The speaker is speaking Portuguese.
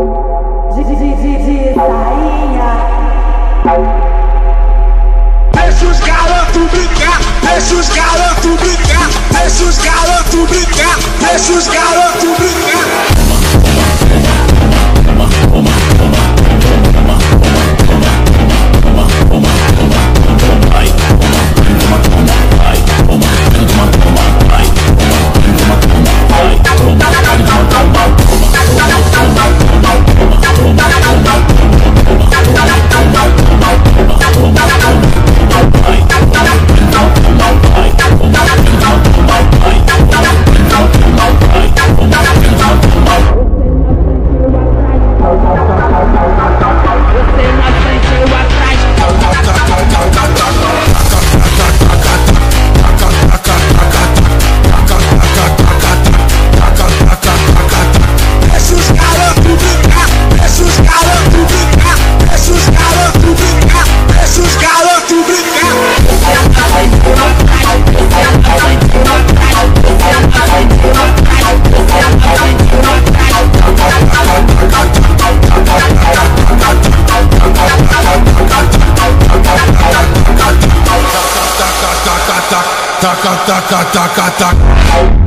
Deixa os garotos brincar, deixa os garotos brincar, deixa os garotos brincar, deixa os garotos brincar. Taca, taca, taca, taca.